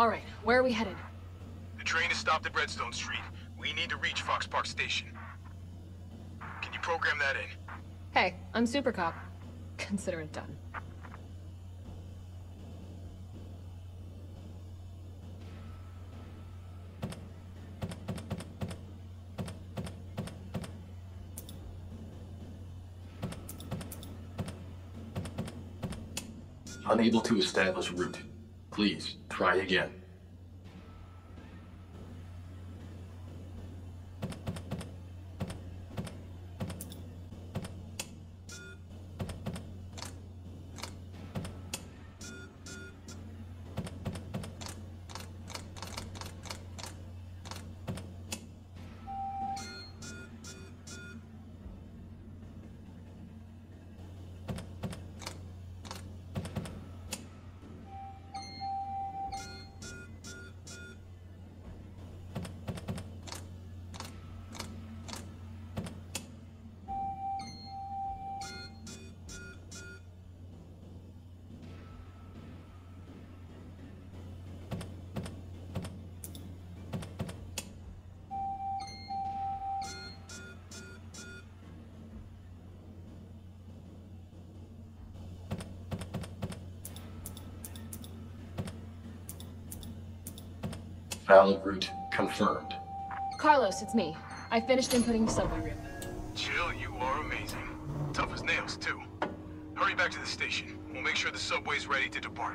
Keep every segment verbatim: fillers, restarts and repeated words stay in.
Alright, where are we headed? The train is stopped at Redstone Street. We need to reach Fox Park Station. Can you program that in? Hey, I'm Super Cop. Consider it done. Unable to establish route. Please, try again. Valid route confirmed. Carlos, it's me. I finished inputting the subway route. Jill, you are amazing. Tough as nails, too. Hurry back to the station. We'll make sure the subway's ready to depart.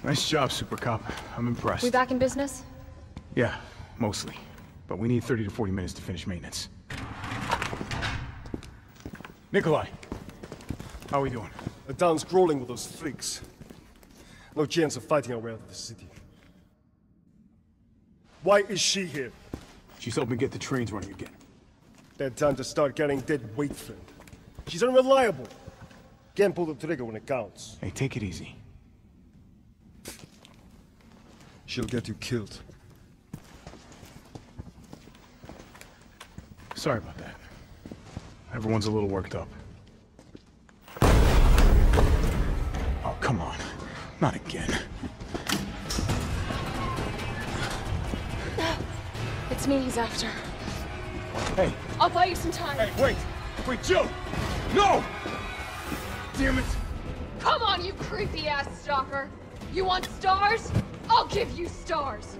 Nice job, Super Cop. I'm impressed. We back in business? Yeah, mostly. But we need thirty to forty minutes to finish maintenance. Nikolai, how are we doing? The town's crawling with those freaks. No chance of fighting our way out of the city. Why is she here? She's helping get the trains running again. That time to start carrying dead weight, friend. She's unreliable. Can't pull the trigger when it counts. Hey, take it easy. She'll get you killed. Sorry about that. Everyone's a little worked up. Oh, come on. Not again. It's me he's after. Hey. I'll buy you some time. Hey, wait! Wait, Jill! No! Damn it! Come on, you creepy-ass stalker! You want stars? I'll give you stars!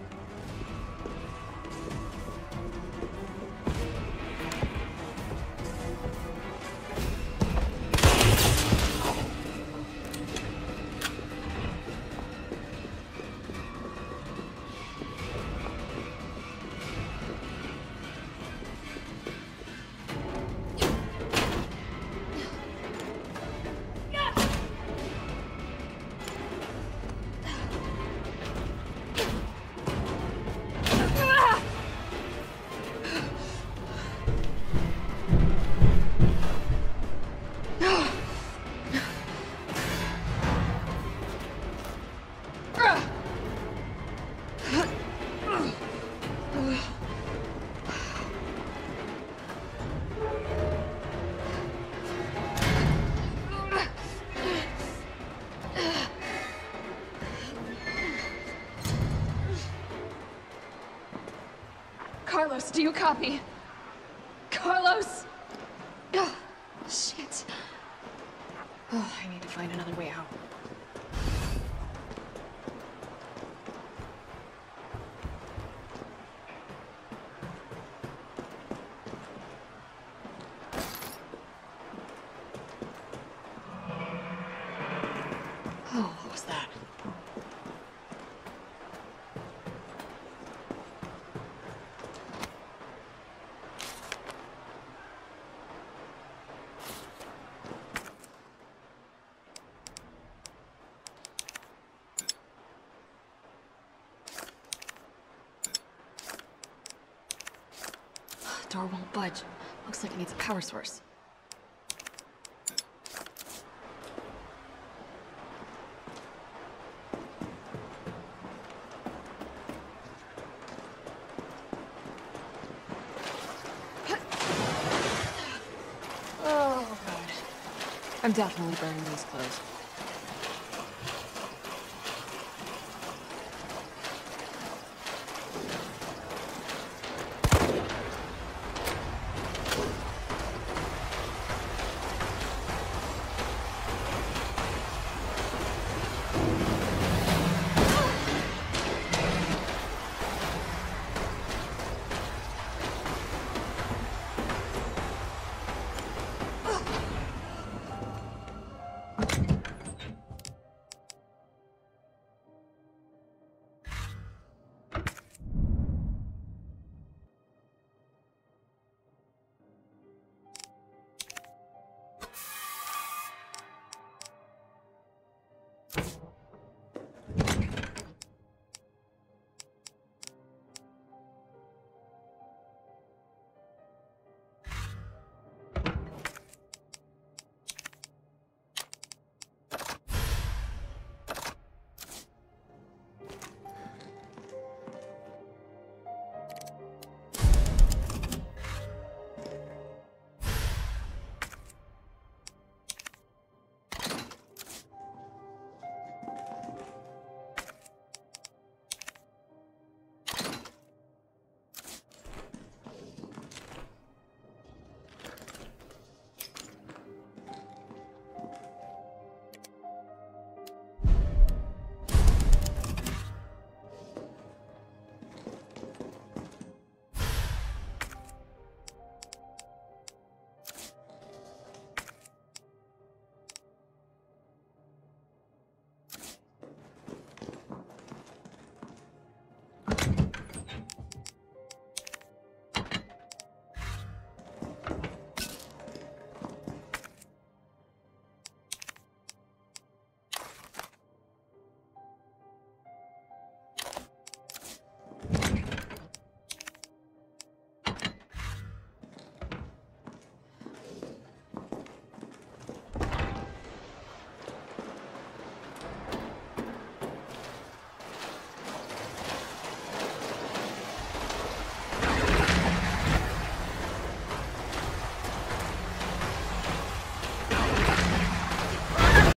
Carlos, do you copy? Carlos! Oh, shit. Oh, I need to find another way out. Oh, what was that? Door won't budge. Looks like it needs a power source. Oh, God. I'm definitely burning these clothes.